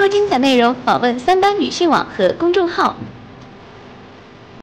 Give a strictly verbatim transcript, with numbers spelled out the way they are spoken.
多精彩内容，访问三八女性网和公众号。